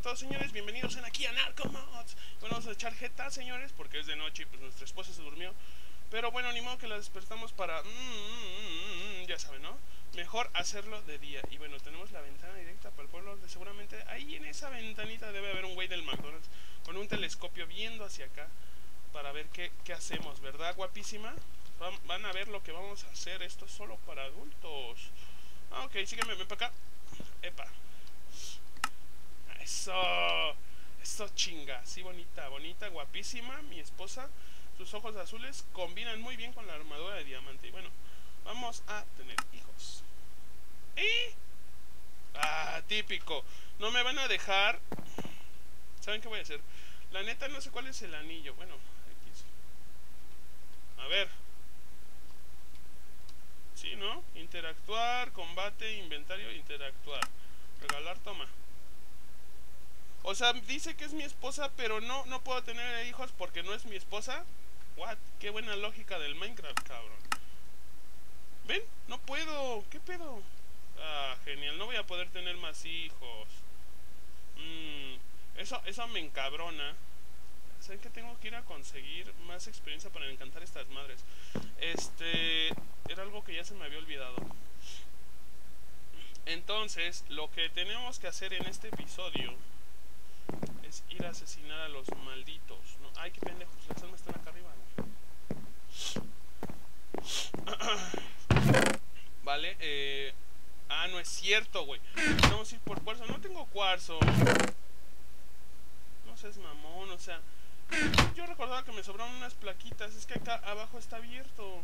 todos, señores, bienvenidos aquí a Narcomods. Bueno, vamos a echar jeta, señores, porque es de noche y pues nuestra esposa se durmió. Pero bueno, ni modo que la despertamos para... ya saben, ¿no? Mejor hacerlo de día. Y bueno, tenemos la ventana directa para el pueblo, donde seguramente ahí en esa ventanita debe haber un güey del McDonald's con un telescopio viendo hacia acá para ver qué hacemos, ¿verdad, guapísima? Van a ver lo que vamos a hacer. Esto es solo para adultos. Ok, sígueme, ven para acá. Epa. Eso chinga, sí, bonita, guapísima, mi esposa. Sus ojos azules combinan muy bien con la armadura de diamante. Y bueno, vamos a tener hijos. Típico. No me van a dejar. ¿Saben qué voy a hacer? La neta no sé cuál es el anillo. Bueno, X. A ver. Sí, ¿no? Interactuar, combate, inventario, interactuar. Regalar, toma. O sea, dice que es mi esposa, pero no puedo tener hijos porque no es mi esposa. What? Qué buena lógica del Minecraft, cabrón. ¿Ven? No puedo. ¿Qué pedo? Ah, genial. No voy a poder tener más hijos. Eso me encabrona. ¿Saben que tengo que ir a conseguir más experiencia para encantar estas madres? Era algo que ya se me había olvidado. Entonces, lo que tenemos que hacer en este episodio es ir a asesinar a los malditos, ¿no? Ay, qué pendejos, las almas están acá arriba, güey. Vale, no es cierto, güey. Vamos a ir por cuarzo. No tengo cuarzo. No seas mamón, o sea. Yo recordaba que me sobraron unas plaquitas. Es que acá abajo está abierto.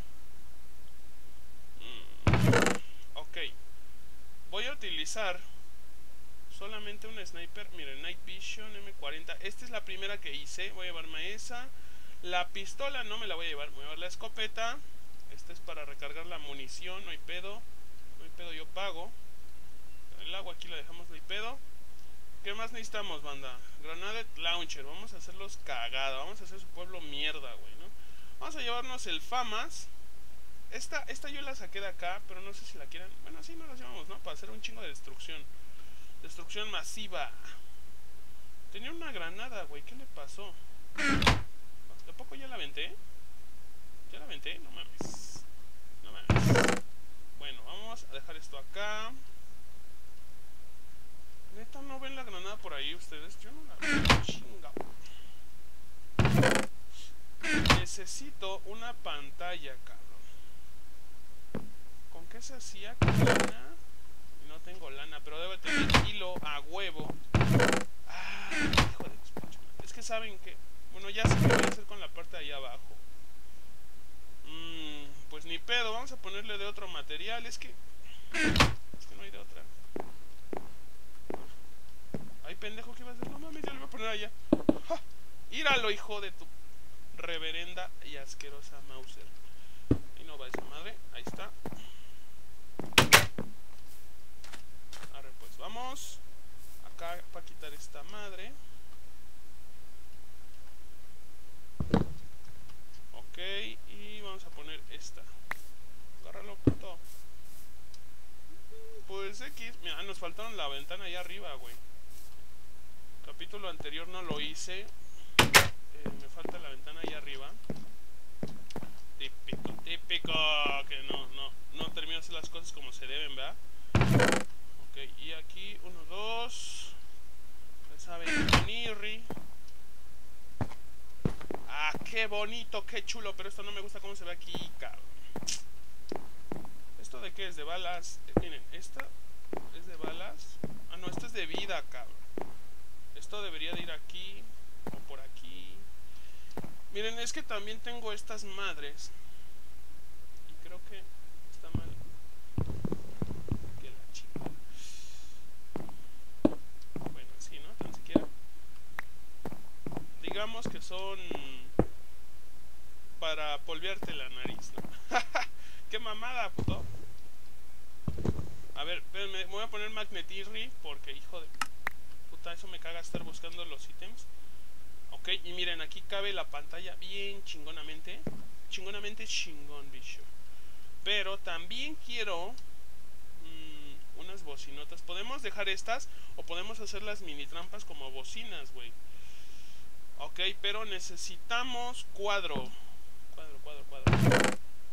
Ok. Voy a utilizar solamente un sniper. Miren, Night Vision M40. Esta es la primera que hice. Voy a llevarme esa. La pistola no me la voy a llevar. Voy a llevar la escopeta. Esta es para recargar la munición. No hay pedo. No hay pedo, yo pago. El agua aquí la dejamos, no hay pedo. ¿Qué más necesitamos, banda? Granada Launcher. Vamos a hacerlos cagada. Vamos a hacer su pueblo mierda, güey, ¿no? Vamos a llevarnos el FAMAS. Esta yo la saqué de acá, pero no sé si la quieran. Bueno, sí, no la llevamos, ¿no? Para hacer un chingo de destrucción. Destrucción masiva. Tenía una granada, güey. ¿Qué le pasó? ¿De poco ya la aventé? ¿Ya la aventé? No mames. No mames. Bueno, vamos a dejar esto acá. ¿Neta no ven la granada por ahí ustedes? Yo no la veo. Chinga. Necesito una pantalla, cabrón. ¿Con qué se hacía? ¿Con lana? No tengo lana, pero debe tener hilo a huevo. Hijo de los pinches. Es que saben que... Bueno, ya sé qué voy a hacer con la parte de ahí abajo. Pues ni pedo, vamos a ponerle de otro material. Es que no hay de otra. Ay, pendejo, ¿qué va a hacer? No mames, ya lo voy a poner allá. ¡Ja! ¡Íralo, hijo de tu reverenda y asquerosa Mauser! Ahí no va esa madre, ahí está. Ahora pues vamos acá para quitar esta madre. Ok, y vamos a poner esta. Agárralo, puto. Pues X, mira, nos faltaron la ventana allá arriba, güey. Capítulo anterior no lo hice. Me falta la ventana allá arriba. Típico, que no termino de hacer las cosas como se deben, ¿verdad? Ok, y aquí 1, 2. Esa ventanirri. Qué bonito, qué chulo. Pero esto no me gusta cómo se ve aquí, cabrón. ¿Esto de qué es? ¿De balas? Miren, esta es de balas. No, esto es de vida, cabrón. Esto debería de ir aquí o por aquí. Miren, es que también tengo estas madres y creo que está mal. Que la chica. Bueno, sí, ¿no? Tan siquiera. Digamos que son para polvearte la nariz, ¿no? ¡Qué mamada, puto! A ver, me voy a poner Magnetirri porque, hijo de... Puta, eso me caga estar buscando los ítems. Ok, y miren, aquí cabe la pantalla bien chingonamente. Chingonamente chingón, bicho. Pero también quiero unas unas bocinotas. Podemos dejar estas o podemos hacer las mini trampas como bocinas, güey. Ok, pero necesitamos cuadro. Cuadro.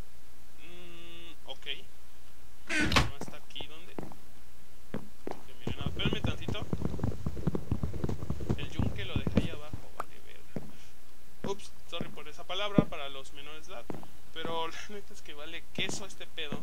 Ok. No está aquí, ¿dónde? Ok, miren, no, espérenme tantito. El yunque lo dejé ahí abajo, vale, verga. Ups, sorry por esa palabra para los menores de edad. Pero la neta es que vale queso este pedo.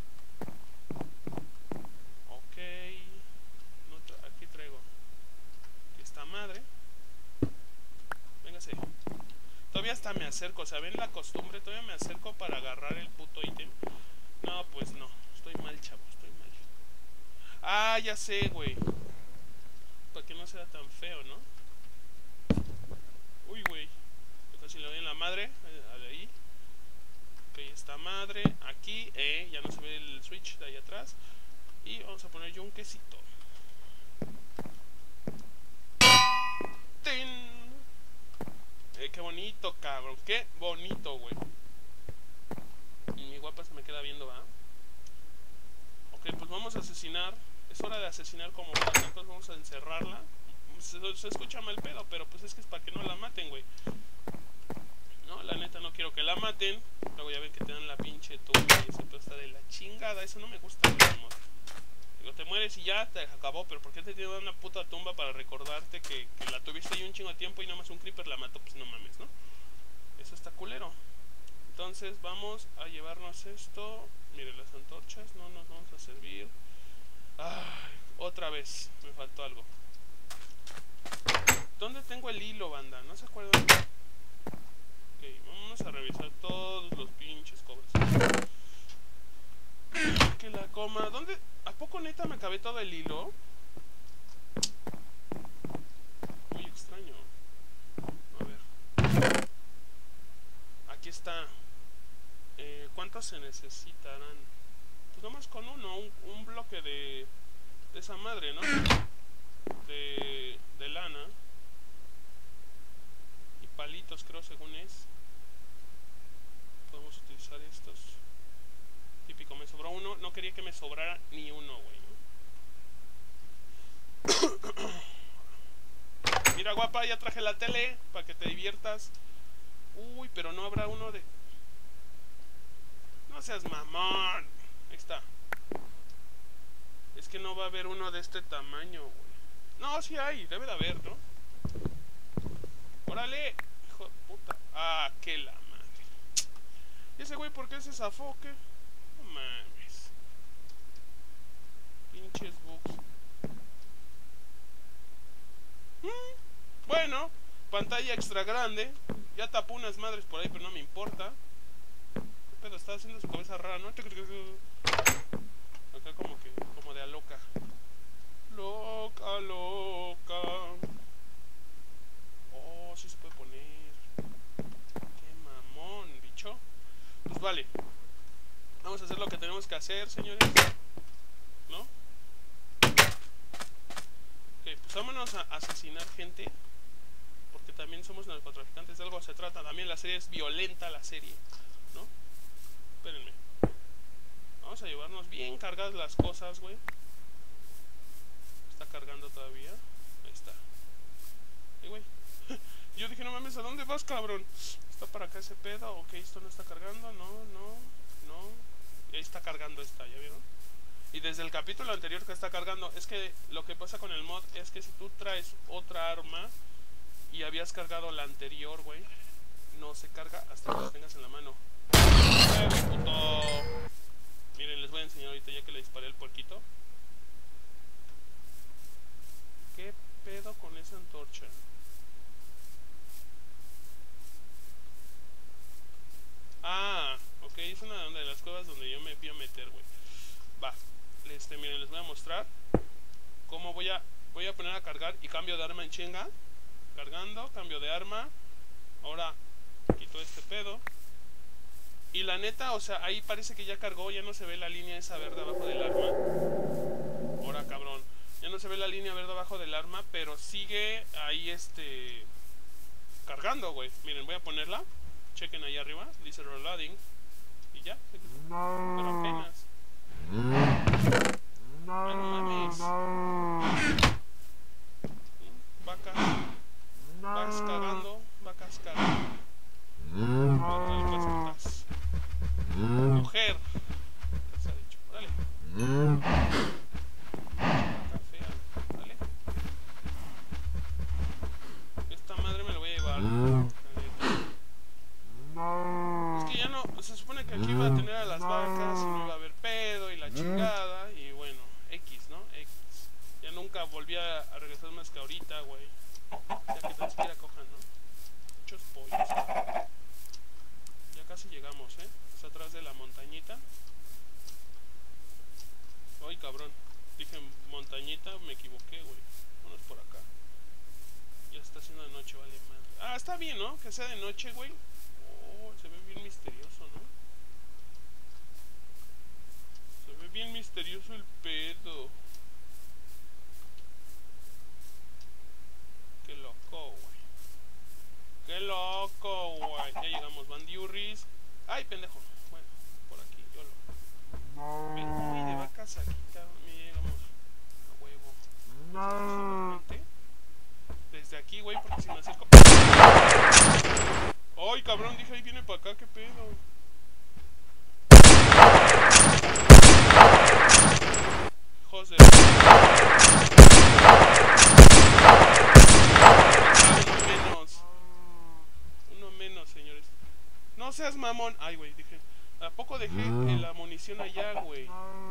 Ok. No aquí traigo esta madre. Véngase. Todavía hasta me acerco, o sea, ven la costumbre, todavía me acerco para agarrar el puto ítem. No, pues no, estoy mal, chavo, estoy mal. Ah, ya sé, güey. Para que no sea tan feo, ¿no? Uy, güey. Casi le doy en la madre, ahí. Ok, esta madre, aquí, ya no se ve el switch de ahí atrás. Y vamos a poner yo un quesito. ¡Tin! Qué bonito, cabrón. Qué bonito, güey. Y mi guapa se me queda viendo, ¿va? Ok, pues vamos a asesinar. Es hora de asesinar como vaca. Entonces vamos a encerrarla. Se escucha mal pedo, pero pues es que es para que no la maten, güey. No, la neta no quiero que la maten. Luego ya ven que te dan la pinche tumba y eso todo está de la chingada. Eso no me gusta, amor. Digo, te mueres y ya te acabó, pero ¿por qué te tiene una puta tumba para recordarte que la tuviste ahí un chingo de tiempo y nada más un creeper la mató? Pues no mames, ¿no? Eso está culero. Entonces vamos a llevarnos esto. Miren, las antorchas no nos vamos a servir. Ay, otra vez, me faltó algo. ¿Dónde tengo el hilo, banda? ¿No se acuerdan? Ok, vamos a revisar todos los pinches cobres. Que la coma. ¿Dónde? ¿A poco neta me acabé todo el hilo? Muy extraño. A ver. Aquí está. ¿Cuántos se necesitarán? Pues nomás con uno. Un bloque de esa madre, ¿no? De lana. Y palitos, creo, según es. Podemos utilizar estos. Típico, me sobró uno. No quería que me sobrara ni uno, güey. Mira, guapa, ya traje la tele para que te diviertas. Uy, pero no habrá uno de... No seas mamón. Ahí está. Es que no va a haber uno de este tamaño, güey. No, sí hay, debe de haber, ¿no? ¡Órale! Hijo de puta. Ah, que la madre. ¿Y ese güey por qué se zafó? ¿Qué? No mames. Pinches bugs. Bueno, pantalla extra grande. Ya tapó unas madres por ahí, pero no me importa. ¿Qué pedo? Está haciendo su cabeza rara, ¿no? Acá como de a loca. Loca. Oh, sí se puede poner. Qué mamón, bicho. Pues vale. Vamos a hacer lo que tenemos que hacer, señores. ¿No? Ok, pues vámonos a asesinar gente. Porque también somos narcotraficantes. De algo se trata. También la serie es violenta, la serie, ¿no? Espérenme. Vamos a llevarnos bien cargadas las cosas, güey. Está cargando todavía. Ahí está. Güey. Yo dije, no mames, ¿a dónde vas, cabrón? Está para acá ese pedo. Ok, esto no está cargando. No. Y ahí está cargando esta, ¿ya vieron? Y desde el capítulo anterior que está cargando. Es que lo que pasa con el mod es que si tú traes otra arma y habías cargado la anterior, güey, no se carga hasta que la tengas en la mano. Puto! Miren, les voy a enseñar ahorita ya que le disparé el puerquito. ¿Qué pedo con esa antorcha? Ah, ok, es una de las cuevas donde yo me fui a meter, güey. Va, miren, les voy a mostrar cómo voy a poner a cargar y cambio de arma en chinga. Cargando, cambio de arma. Ahora quito este pedo. Y la neta, o sea, ahí parece que ya cargó. Ya no se ve la línea esa verde abajo del arma. Ahora, cabrón. Ya no se ve la línea verde abajo del arma, pero sigue ahí cargando, güey. Miren, voy a ponerla. Chequen ahí arriba, dice reloading. Y ya, pero apenas. Café, ¿vale? Esta madre me la voy a llevar. Es que ya no, se supone que aquí iba a tener a las vacas y no iba a haber pedo y la chingada. Y bueno, X, ¿no? X. Ya nunca volví a regresar más que ahorita, güey. Ya que tan siquiera cojan, ¿no? Muchos pollos. Ya casi llegamos, ¿eh? Está atrás de la montañita. Ay, cabrón. Dije montañita, me equivoqué, güey. Vámonos por acá. Ya está haciendo de noche, vale madre. Ah, está bien, ¿no? Que sea de noche, güey. Oh, se ve bien misterioso, ¿no? Se ve bien misterioso el pedo. Qué loco, güey. Qué loco, güey. Ya llegamos, bandiurris. Ay, pendejo. Bueno, por aquí, yo lo. Ven, güey, de vacas aquí, cabrón. Ya llegamos. A huevo. Desde aquí, güey, porque si me acerco. Ay, cabrón, dije, ahí viene para acá, qué pedo. Hijos de... Uno menos, señores. No seas mamón. Ay, güey, dije. ¿A poco dejé la munición allá, güey?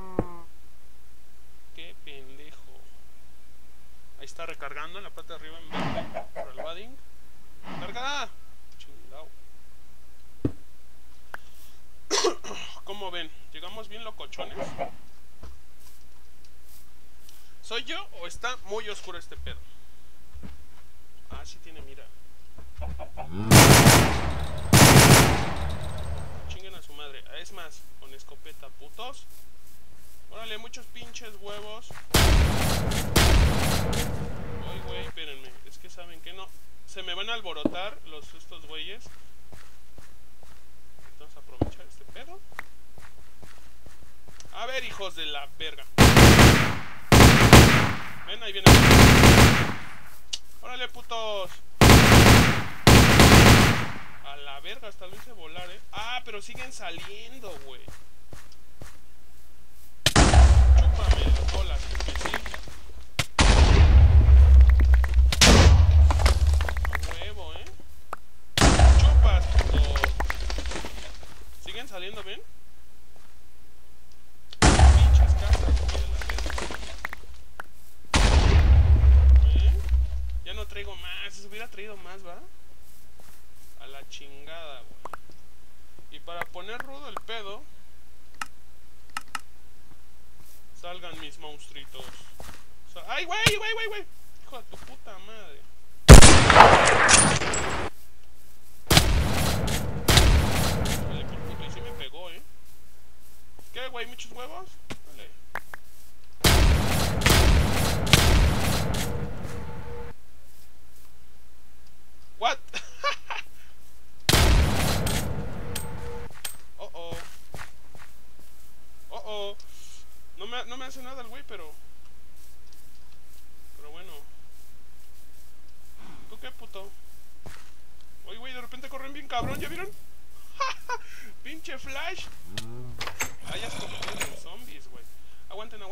Qué pendejo. Ahí está recargando en la parte de arriba en verde. Por el wadding. ¡Carga! Chingao. ¿Cómo ven? ¿Llegamos bien locochones? ¿Soy yo o está muy oscuro este pedo? Ah, sí tiene mira. Chinguen a su madre. Es más, con escopeta, putos. Órale, muchos pinches huevos. Ay, güey, espérenme. Es que saben que no. Se me van a alborotar estos güeyes. Vamos a aprovechar este pedo. A ver, hijos de la verga. Ven, ahí vienen. Órale, putos. A la verga, hasta lo hice volar, Ah, pero siguen saliendo, güey. Chúpame las bolas, que sí. A huevo, Chupas, putos. Siguen saliendo, ¿ven? Pinches casas, güey, de la verga. Ya no traigo más. Si hubiera traído más, ¿va? A la chingada, güey. Y para poner rudo el pedo, salgan mis monstruitos. ¡Ay, güey! Hijo de tu puta madre. Vale, por puto. Y sí me pegó, ¿Qué, güey? ¿Muchos huevos? Vale. What? No me hace nada el güey, pero bueno. ¿Tú qué, puto? Oye, güey, de repente corren bien cabrón, ¿ya vieron? Pinche flash. Ay, ya se convirtieron en zombies, güey. Aguanten.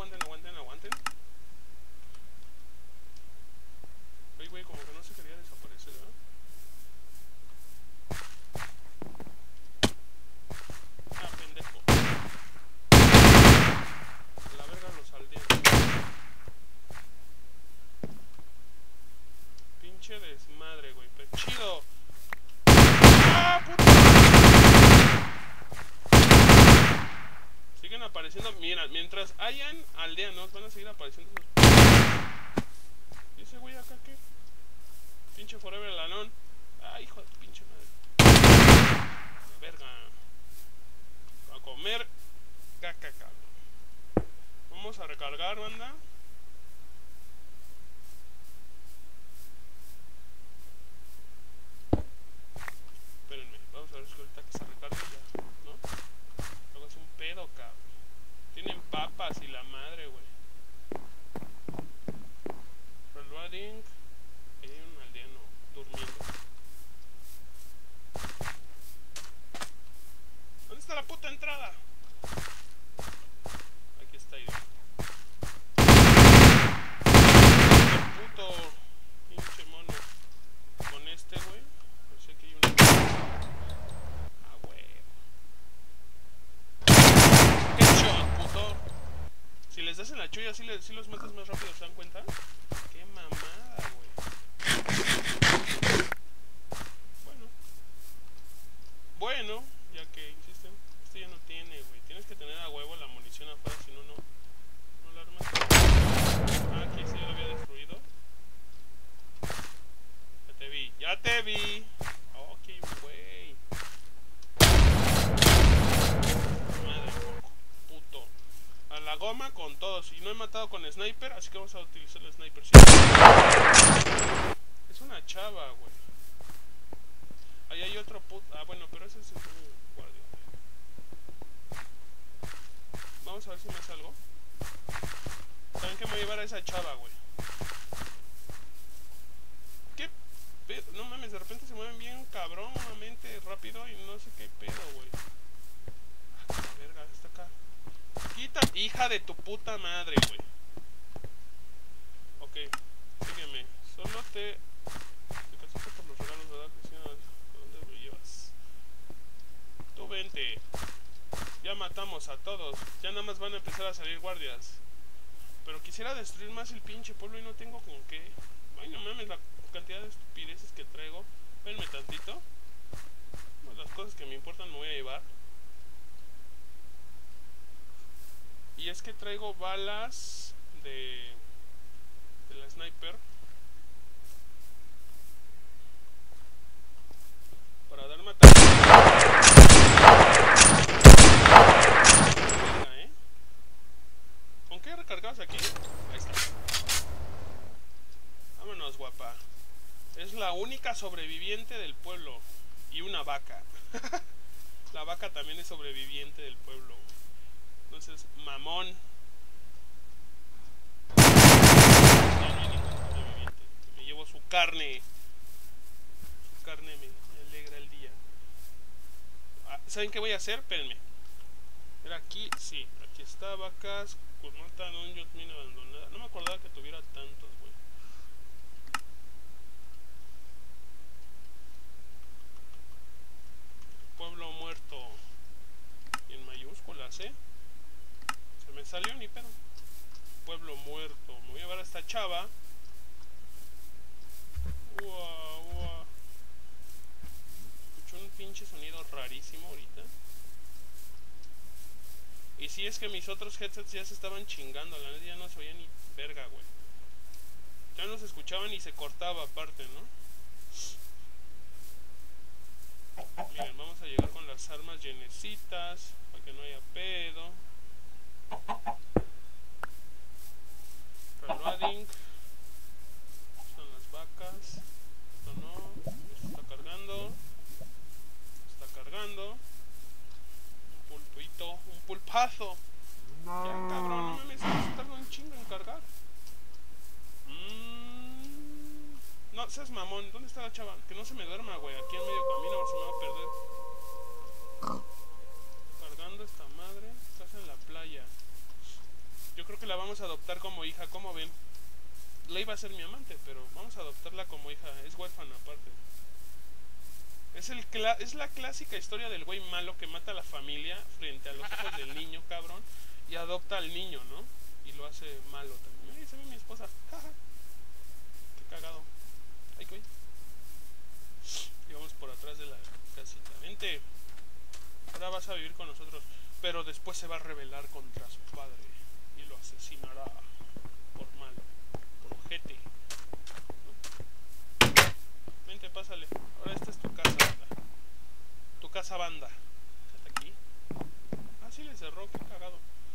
Oye, güey, como que no se quería desaparecer, ¿verdad? Ah, pendejo. La verga los aldeanos. Pinche desmadre, güey. Pero chido. ¡Ah, puta! Siguen apareciendo. Mira, mientras hayan aldeanos, van a seguir apareciendo esos. ¿Y ese güey acá qué? Pinche Forever Lanón. Ah, hijo de tu pinche madre. La verga. A comer caca, cabrón. Vamos a recargar, banda. Espérenme, vamos a ver si ahorita que se recargue ya, ¿no? Luego es un pedo, cabrón. Tienen papas y la madre, güey. Reloading. Ahí hay un aldeano durmiendo. ¿Dónde está la puta entrada? Aquí está, idiota. das en la cholla sí los matas más rápido, ¿se dan cuenta? Qué mamada, güey. Bueno, ya que insisten, esto ya no tiene, güey. Tienes que tener a huevo la munición afuera, si no, no la armas. Ah, aquí sí ya lo había destruido. Ya te vi. Ok, güey. Madre, puto. A la goma con todos. Y no he matado con sniper, así que vamos a utilizar el sniper. Sí. Es una chava, güey. Ahí hay otro puto. Ah, bueno, pero ese es un guardia. Vamos a ver si me salgo. ¿Saben qué me voy a llevar a esa chava, güey? ¿Qué pedo? No mames, de repente se mueven bien cabrónamente rápido y no sé qué pedo, güey. Ah, la verga, está acá. Quita, hija de tu puta madre, güey. Ok, sígueme. Solo te casaste por los regalos, ¿verdad, Cristina? ¿Dónde me llevas? Tú vente. Ya matamos a todos. Ya nada más van a empezar a salir guardias. Pero quisiera destruir más el pinche pueblo y no tengo con qué. Ay, no mames, la cantidad de estupideces que traigo. Espérenme tantito. Bueno, las cosas que me importan me voy a llevar. Y es que traigo balas de la sniper para dar matar. ¿Con qué recargabas aquí? Ahí está. Vámonos, guapa. Es la única sobreviviente del pueblo. Y una vaca. La vaca también es sobreviviente del pueblo. Entonces, mamón. Ya no hay ningún sobreviviente. Me llevo su carne. Su carne me alegra el día. ¿Saben qué voy a hacer? Espérenme. Era aquí, sí. Aquí está, vacas. Curmata, dungeons, mina abandonada. No me acordaba que tuviera tantos, güey. Pueblo muerto. Y en mayúsculas, ¿eh? Se me salió ni pedo. Pueblo muerto. Me voy a llevar a esta chava. Escucho un pinche sonido rarísimo ahorita. Y si es que mis otros headsets ya se estaban chingando. La neta ya no se oía ni verga, güey. Ya no se escuchaban y se cortaba aparte, ¿no? Miren, vamos a llegar con las armas llenecitas para que no haya pedo. Reloading. Son las vacas. Esto no. Esto está cargando. Está cargando. Un pulpito. Un pulpazo. Ya, cabrón, no mames. Se tarda un chingo en cargar. No seas mamón. ¿Dónde está la chava? Que no se me duerma, güey. Aquí en medio camino se me va a perder. Cargando esta madre. Estás en la playa. Yo creo que la vamos a adoptar como hija. ¿Cómo ven? La iba a ser mi amante, pero vamos a adoptarla como hija. Es huérfana aparte. Es la clásica historia del güey malo que mata a la familia frente a los ojos del niño, cabrón. Y adopta al niño, ¿no? Y lo hace malo también. Ay, se ve mi esposa. Qué cagado. Ay, güey. Y vamos por atrás de la casita. Vente. Ahora vas a vivir con nosotros. Pero después se va a rebelar contra su padre. Y lo asesinará. Por malo. Por ojete. Vente, pásale. Ahora esta es tu casa, banda. Tu casa, banda. Quédate aquí. Ah, sí le cerró. Qué cagado.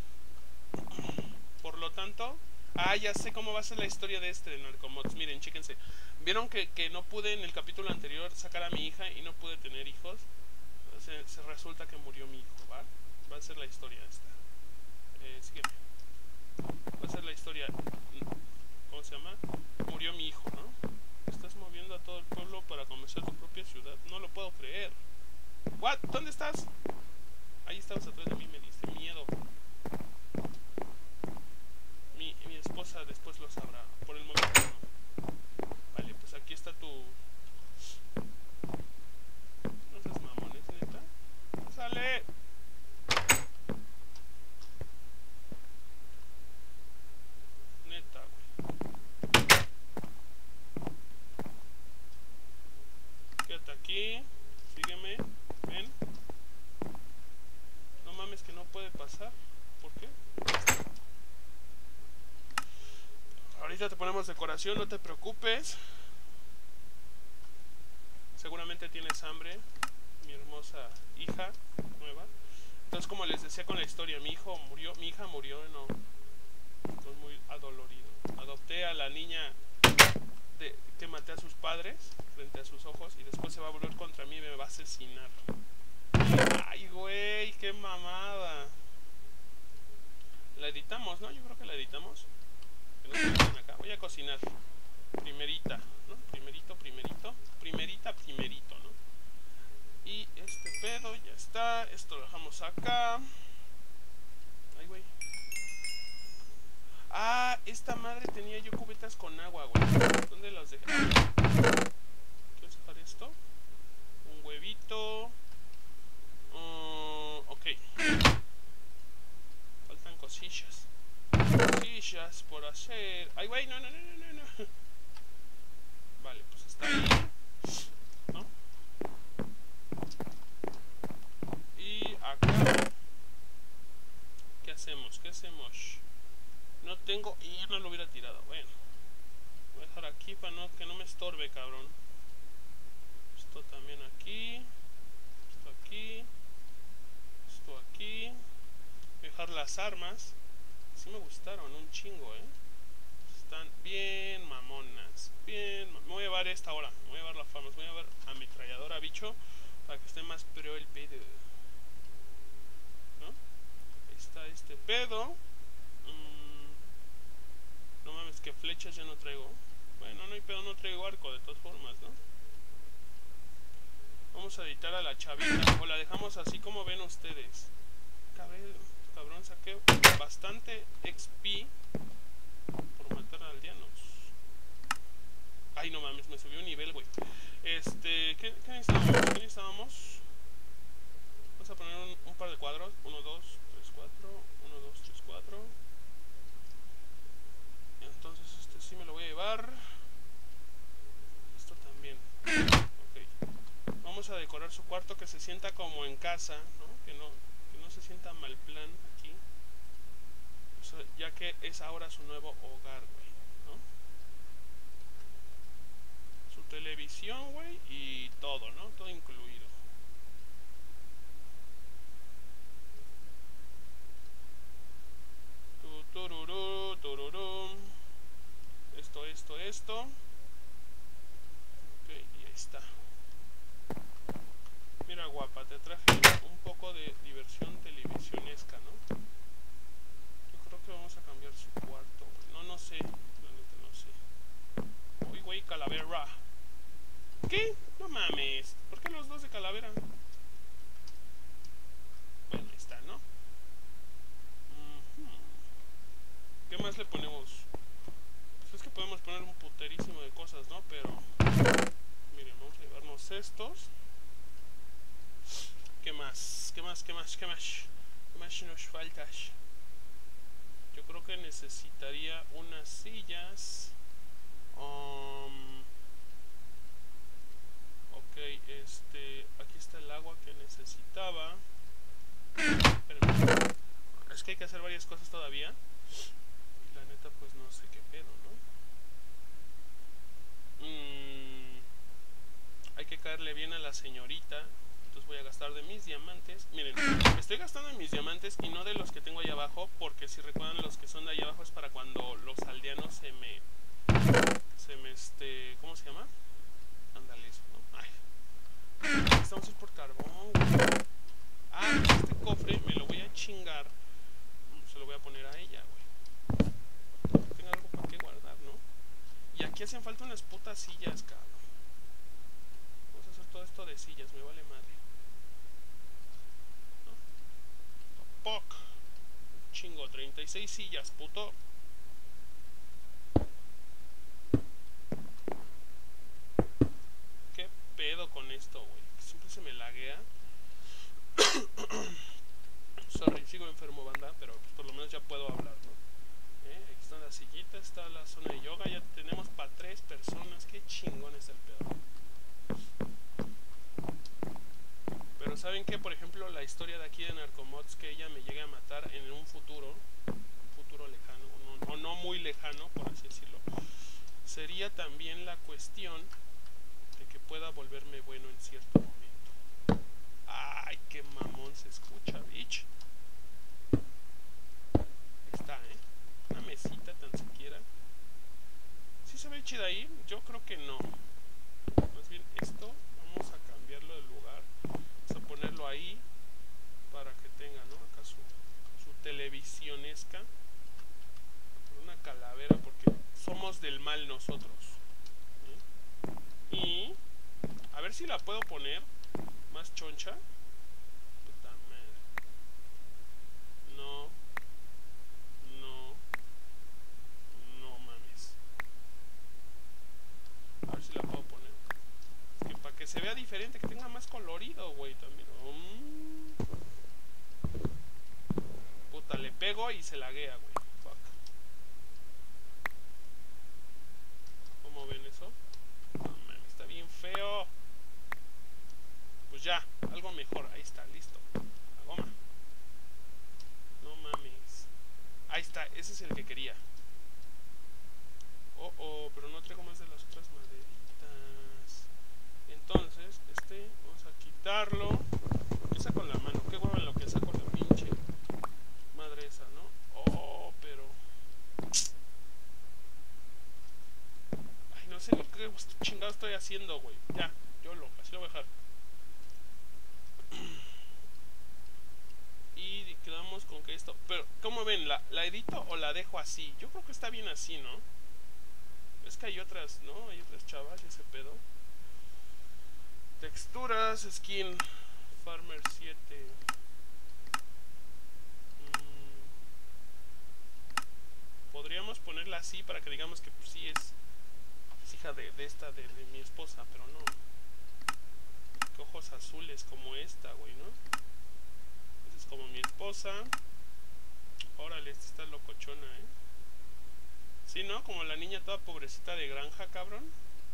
Por lo tanto... Ah, ya sé cómo va a ser la historia de este Narcomods. Miren, chéquense. Vieron que no pude en el capítulo anterior sacar a mi hija y no pude tener hijos. Se resulta que murió mi hijo, ¿va? Va a ser la historia esta. Sígueme. Va a ser la historia. ¿Cómo se llama? Murió mi hijo, ¿no? Estás moviendo a todo el pueblo para comenzar tu propia ciudad. No lo puedo creer. ¿What? ¿Dónde estás? Ahí estabas atrás de mí, me diste miedo. Mi esposa después lo sabrá. Por el momento no. Vale, pues aquí está tu... No seas mamones, neta. ¡Sale! Ahorita te ponemos decoración, no te preocupes. Seguramente tienes hambre, mi hermosa hija nueva. Entonces, como les decía con la historia, mi hija murió, no. Estoy muy adolorido. Adopté a la niña que maté a sus padres frente a sus ojos y después se va a volver contra mí y me va a asesinar. Ay, güey, qué mamada. La editamos, ¿no? Yo creo que la editamos. Que no se metan acá. Voy a cocinar. Primerita, ¿no? Primerita, ¿no? Y este pedo ya está. Esto lo dejamos acá. Ay, güey. Ah, esta madre tenía yo cubetas con agua, güey. ¿Dónde las dejé? ¿Quieres dejar esto? Un huevito. Ok. Faltan cosillas. Cosillas por hacer. Ay, güey, no. Vale, pues está ahí, ¿no? Y acá, ¿qué hacemos? No tengo... Y no lo hubiera tirado. Bueno, voy a dejar aquí para que no me estorbe, cabrón. Esto también aquí. Esto aquí. Esto aquí. Voy a dejar las armas. Sí me gustaron un chingo, Están bien mamonas. Me voy a llevar esta ahora. Me voy a llevar la fama. Me voy a llevar ametralladora, bicho, para que esté más pro el pedo, ¿no? Ahí está este pedo. No mames, que flechas ya no traigo. Bueno, no hay pedo, no traigo arco de todas formas, ¿no? Vamos a editar a la chavita. O la dejamos así como ven ustedes. Cabrón, saqué bastante XP por matar a aldeanos. Ay, no mames, me subió un nivel, güey. ¿Qué necesitábamos? Vamos a poner un par de cuadros. 1, 2, 3, 4. 1, 2, 3, 4. Entonces sí me lo voy a llevar. Esto también. Ok. Vamos a decorar su cuarto, que se sienta como en casa, ¿no? Que no se sienta mal plan aquí. O sea, ya que es ahora su nuevo hogar, güey, ¿no? Su televisión, güey, y todo, ¿no? Todo incluido. Tururú. Esto. Ok, y ahí está. Mira, guapa, te traje un poco de diversión televisionesca, ¿no? Yo creo que vamos a cambiar su cuarto, güey. No sé. La neta, no sé. Uy, güey, calavera. ¿Qué? No mames. ¿Por qué los dos de calavera? Bueno, ahí está, ¿no? ¿Qué más le ponemos? Pues es que podemos poner un puterísimo de cosas, ¿no? Pero... miren, vamos a llevarnos estos. ¿Qué más? ¿Qué más nos falta? Yo creo que necesitaría unas sillas. Ok, aquí está el agua que necesitaba. Espérenme. Es que hay que hacer varias cosas todavía. Y la neta, pues no sé qué pedo, ¿no? Hay que caerle bien a la señorita. Entonces voy a gastar de mis diamantes. Miren, estoy gastando de mis diamantes y no de los que tengo ahí abajo, porque si recuerdan, los que son de ahí abajo es para cuando los aldeanos se me ¿cómo se llama? Ándale eso, ¿no? Ay. Estamos por carbón, güey. Ah, pues este cofre me lo voy a chingar. Se lo voy a poner a ella, güey. Tengo algo para que guardar, ¿no? Y aquí hacen falta unas putas sillas, cabrón. Vamos a hacer todo esto de sillas, me vale madre. Poc. Chingo, 36 sillas, puto. ¿Qué pedo con esto, güey? Siempre se me laguea. Sorry, sigo enfermo, banda, pero pues por lo menos ya puedo hablar, ¿no? Aquí están las sillitas, está la zona de yoga, ya tenemos para 3 personas. Qué chingón es el pedo. Pero ¿saben qué? Por ejemplo, la historia de aquí de Narcomods, que ella me llegue a matar en un futuro lejano, o no muy lejano, por así decirlo. cambia también la cuestión de que pueda volverme bueno en cierto momento. Ay, qué mamón se escucha, bitch. Ahí está, una mesita tan siquiera. ¿Sí se ve chida ahí? Yo creo que no. Más bien esto vamos a cambiarlo de lugar. Vamos a ponerlo ahí para que tenga, ¿no? Acá su televisionesca. Una calavera porque somos del mal nosotros. Y a ver si la puedo poner más choncha. Puta madre. No mames. A ver si la puedo poner. Es que para que se vea diferente, que tenga más colorido, güey, también. Puta, le pego y se laguea, güey. Fuck. ¿Cómo ven eso? No mames, está bien feo. Pues ya, algo mejor. Ahí está, listo. La goma. No mames. Ahí está, ese es el que quería. Pero no traigo más de las otras maderitas. Entonces, vamos a quitarlo. Empieza con la mano. Qué huevo en lo que saco la pinche madre esa, ¿no? Pero... Ay, no sé ni qué chingado estoy haciendo, güey. Ya, así lo voy a dejar. Y quedamos con que esto... Pero, ¿cómo ven? ¿La edito o la dejo así? Yo creo que está bien así, ¿no? Es que hay otras, ¿no? Hay otras chavas y ese pedo. Texturas, skin, Farmer 7. Podríamos ponerla así para que digamos que pues, sí es hija de mi esposa, pero no. Que ojos azules como esta, güey, ¿no? Esta es como mi esposa. Órale, esta está locochona, Sí, ¿no? Como la niña toda pobrecita de granja, cabrón.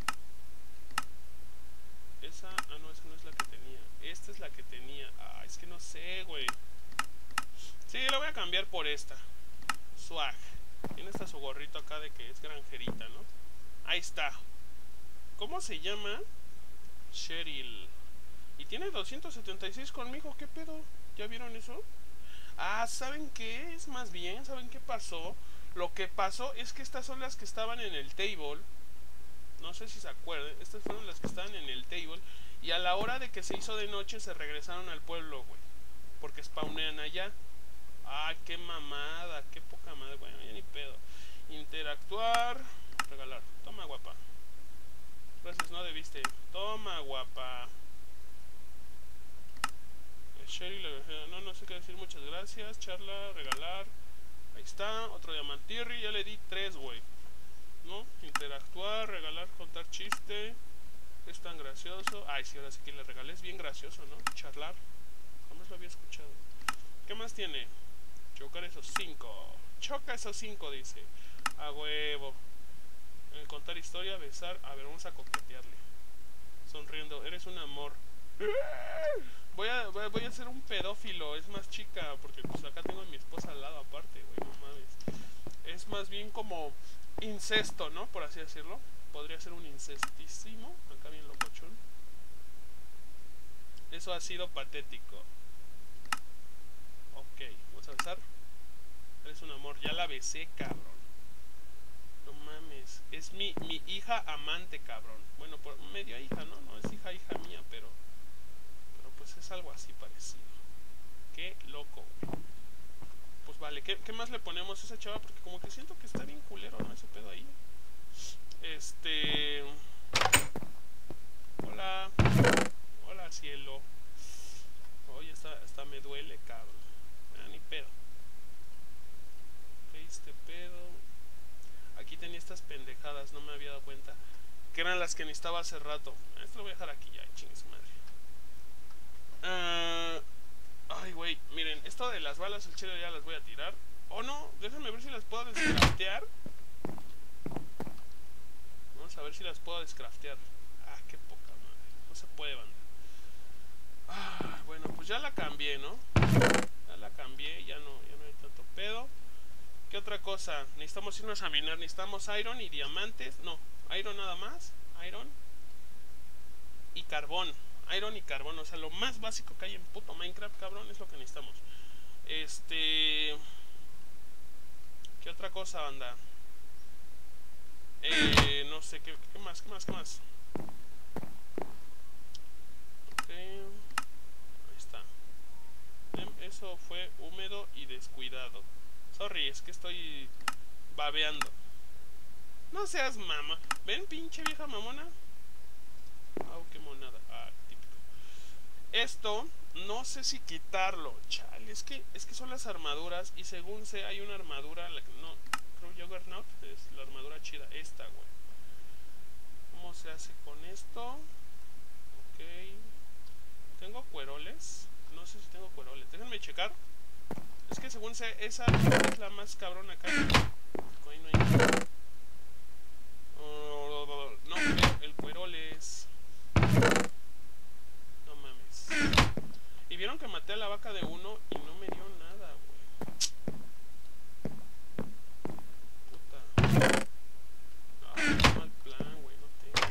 Esa... Ah, no, esa no es la que tenía. Esta es la que tenía. Ah, es que no sé, güey. Sí, la voy a cambiar por esta. Swag. Tiene hasta su gorrito acá de que es granjerita, ¿no? Ahí está. ¿Cómo se llama? Cheryl. Y tiene 276 conmigo. ¿Qué pedo? ¿Ya vieron eso? Ah, ¿saben qué? Es más bien, ¿saben qué pasó? Lo que pasó es que estas son las que estaban en el table. No sé si se acuerdan. Estas fueron las que estaban en el table. Y a la hora de que se hizo de noche se regresaron al pueblo, güey. Porque spawnean allá. Ah, qué mamada, qué poca madre. Bueno, ya ni pedo. Interactuar. Regalar. Toma, guapa. Gracias, no debiste. Toma, guapa. Sherry, no sé qué decir. Muchas gracias. Charla, regalar. Ahí está, otro diamantirri, ya le di 3, güey. ¿No? Interactuar, regalar, contar chiste. Es tan gracioso. Ay, sí, ahora sí que le regalé. Es bien gracioso, ¿no? Charlar. Jamás lo había escuchado. ¿Qué más tiene? Chocar esos 5. Choca esos 5, dice. A huevo. Contar historia, besar. A ver, vamos a coquetearle. Sonriendo. Eres un amor. Voy a ser un pedófilo. Es más chica. Porque pues acá tengo a mi esposa al lado aparte, güey. No mames. Es más bien como incesto, ¿no? Por así decirlo. Podría ser un incestísimo. Acá bien locochón. Eso ha sido patético. Ok, vamos a besar. Eres un amor. Ya la besé, cabrón. No mames. Es mi hija amante, cabrón. Bueno, por medio hija, ¿no? No es hija mía, pero pues es algo así parecido. Qué loco, güey. Pues vale, ¿qué más le ponemos a esa chava? Porque como que siento que está bien culero, ¿no? Ese pedo ahí. Hola. Hola, cielo. Oye, hasta me duele, cabrón. Ah, ni pedo. Ok, este pedo. Aquí tenía estas pendejadas, no me había dado cuenta. Que eran las que necesitaba hace rato. Esto lo voy a dejar aquí ya, chingue su madre. Ay, güey, miren, esto de las balas, el chile ya las voy a tirar. O no, déjenme ver si las puedo descraftear. Vamos a ver si las puedo descraftear. Ah, qué poca madre. No se puede, banda. Bueno, pues ya la cambié, ¿no? Ya la cambié, ya no hay tanto pedo. ¿Qué otra cosa? Necesitamos irnos a minar. Necesitamos iron y diamantes. No, iron nada más. Iron y carbón. Iron y carbón. O sea, lo más básico que hay en puto Minecraft, cabrón, es lo que necesitamos. ¿Qué otra cosa, banda? No sé, ¿qué más? Ok. Ahí está. Eso fue húmedo y descuidado. Sorry, es que estoy babeando. No seas mama. ¿Ven, pinche vieja mamona? Ah, qué monada. Ah, típico. Esto, no sé si quitarlo. Chale, es que son las armaduras. Y según sé, hay una armadura. No, creo Juggernaut es la armadura chida. Esta, güey. ¿Cómo se hace con esto? Ok. ¿Tengo cueroles? No sé si tengo cueroles. Déjenme checar. Es que según sé, esa es la más cabrona acá. Ahí no hay nada. No, el cueroles. No mames. Y vieron que maté a la vaca de uno y no me dio nada, güey. Puta. Qué mal plan, güey. No tengo.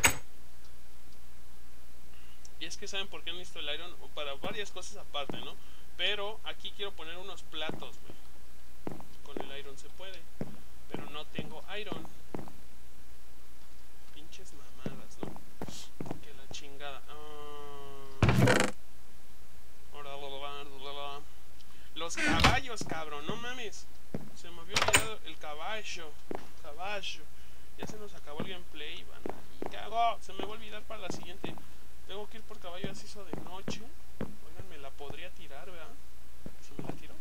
Y es que saben por qué necesito el iron. Para varias cosas aparte, ¿no? Pero aquí quiero poner unos platos, güey. Con el iron se puede. Pero no tengo iron. Pinches mamadas, ¿no? Que la chingada. Los caballos, cabrón. No mames. Se me había olvidado el caballo. Caballo. Ya se nos acabó el gameplay, banda. Y cago. Se me va a olvidar para la siguiente. Tengo que ir por caballo, ya se hizo de noche. Oigan, me la podría tirar, ¿verdad? ¿Se me la tiró?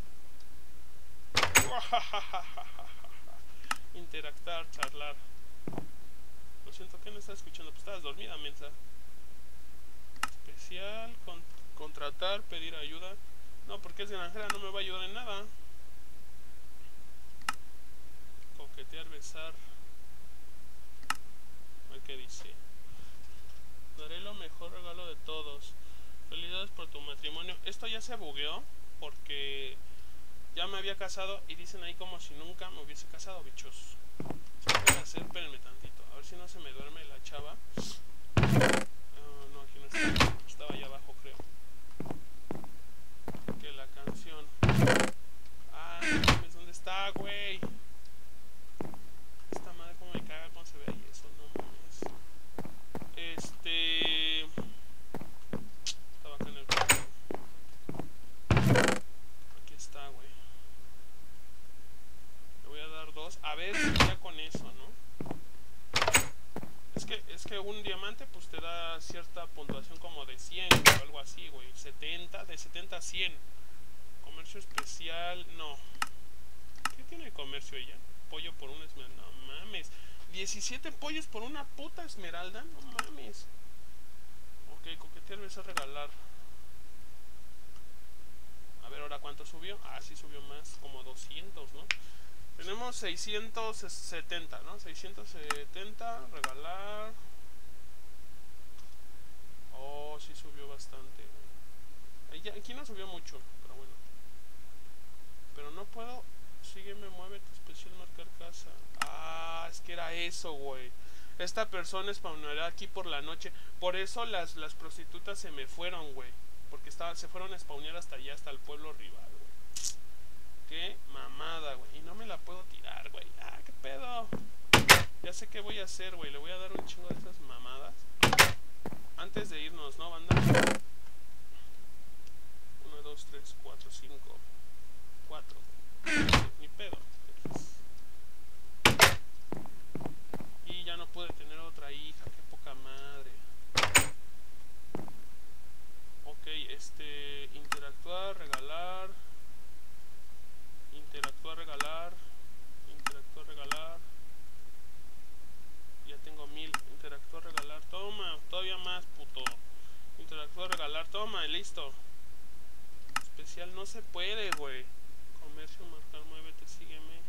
Interactuar, charlar. Lo siento, que no estás escuchando. Pues estabas dormida, mensa. Especial, contratar, pedir ayuda. No, porque es granjera, no me va a ayudar en nada. Coquetear, besar. A ver qué dice. Daré lo mejor regalo de todos. Felicidades por tu matrimonio. Esto ya se bugueó porque ya me había casado y dicen ahí como si nunca me hubiese casado, bichos. ¿Qué voy a hacer? Espérenme tantito. A ver si no se me duerme la chava. No, aquí no está. Estaba allá abajo, creo. Que la canción. Ah, no, ¿dónde está, güey? Esta madre como me caga cuando se ve ahí eso, no mames. Estaba acá en el cuarto. Aquí está, güey. Le voy a dar 2. A ver si ya con eso, ¿no? Es que un diamante pues te da cierta puntuación como de 100 o algo así, güey. 70, de 70 a 100. Comercio especial, no. ¿Qué tiene comercio ella? Pollo por una esmeralda, no mames. 17 pollos por una puta esmeralda, no mames. Ok, coquetear, besar, regalar. A ver, ahora cuánto subió. Ah, sí subió más, como 200, ¿no? Tenemos 670, ¿no? 670, regalar. Oh, sí subió bastante. Aquí no subió mucho, pero bueno. Pero no puedo. Sígueme, muévete, especial, marcar casa. Ah, es que era eso, güey. Esta persona spawnará aquí por la noche. Por eso las prostitutas se me fueron, güey. Porque se fueron a spawnear hasta allá, hasta el pueblo rival, güey. Qué mamada, güey. Y no me la puedo tirar, güey. Ah, qué pedo. Ya sé qué voy a hacer, güey. Le voy a dar un chingo de estas mamadas. Antes de irnos, ¿no, banda? 1, 2, 3, 4, 5. 4. Ni pedo. Y ya no pude tener otra hija. Qué poca madre. Ok, interactuar, regalar. Interactuar, regalar. Interactuar, regalar. Ya tengo 1000. Interactuar, regalar. Toma, todavía más, puto. Interactuar, regalar. Toma, listo. Especial no se puede, güey. Comercio, marcar, muévete, sígueme.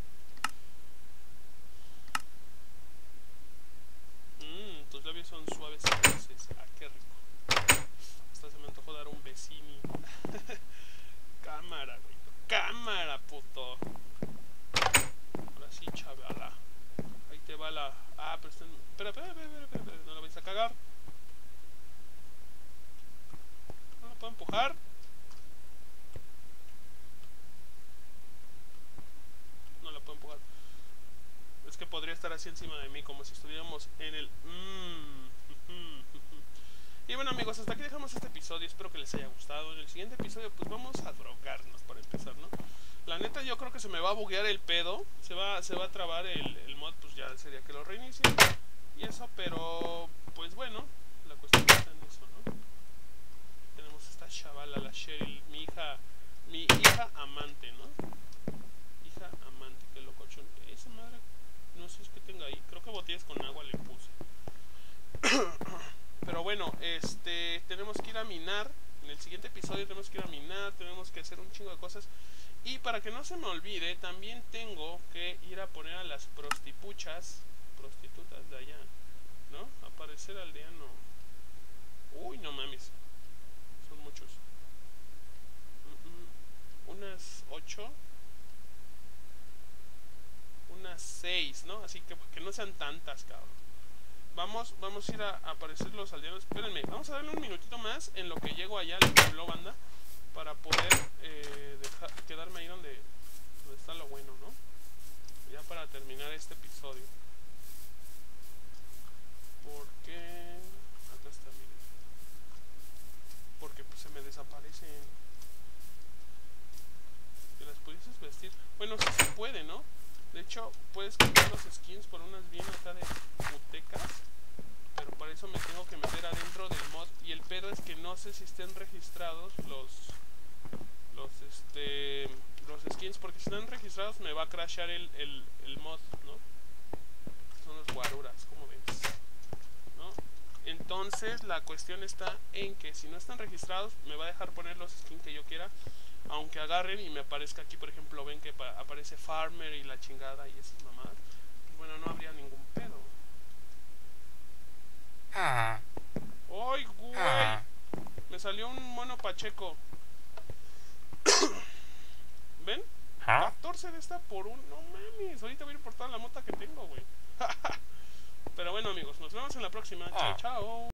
Tus labios son suaves y dulces. Ah, qué rico. Hasta se me antojó dar un besini. Cámara, güey. Cámara, puto. la... Ah, pero está... Espera, no la vais a cagar. No la puedo empujar. No la puedo empujar. Es que podría estar así encima de mí, como si estuviéramos en el... Y bueno, amigos, hasta aquí dejamos este episodio. Espero que les haya gustado. En el siguiente episodio pues vamos a drogarnos para empezar, ¿no? La neta yo creo que se me va a buguear el pedo. Se va a trabar el mod. Pues ya sería que lo reinicie y eso, pero pues bueno, la cuestión está en eso, ¿no? Tenemos esta chavala, la Cheryl, mi hija amante, ¿no? Hija amante, que locochón. Esa madre, no sé qué tenga ahí. Creo que botellas con agua le puse. Pero bueno, tenemos que ir a minar. En el siguiente episodio tenemos que ir a minar, tenemos que hacer un chingo de cosas. Y para que no se me olvide, también tengo que ir a poner a las prostitutas de allá, ¿no? Aparecer aldeano. Uy, no mames. Son muchos. Unas 8. Unas 6, ¿no? Así que no sean tantas, cabrón. Vamos a ir a aparecer los aldeanos. Espérenme, vamos a darle un minutito más en lo que llego allá al pueblo, banda, para poder quedarme ahí donde está lo bueno, ¿no? Ya para terminar este episodio. Porque... Acá está, miren. Porque pues se me desaparecen. ¿Que las pudieses vestir? Bueno, sí se puede, ¿no? De hecho, puedes cambiar los skins por unas bien acá de putecas. Pero para eso me tengo que meter adentro del mod. Y el pedo es que no sé si estén registrados los skins. Porque si están registrados me va a crashear el mod, ¿no? Son los guaruras, como ves, ¿no? Entonces la cuestión está en que si no están registrados me va a dejar poner los skins que yo quiera. Aunque agarren y me aparezca aquí, por ejemplo, ven que aparece Farmer y la chingada y esas mamadas. Pues bueno, no habría ningún pedo. ¡Ay, güey! Me salió un mono pacheco. ¿Ven? 14 de esta por un... No mames, ahorita voy a ir por toda la mota que tengo, güey. Pero bueno, amigos, nos vemos en la próxima. Chao, chao.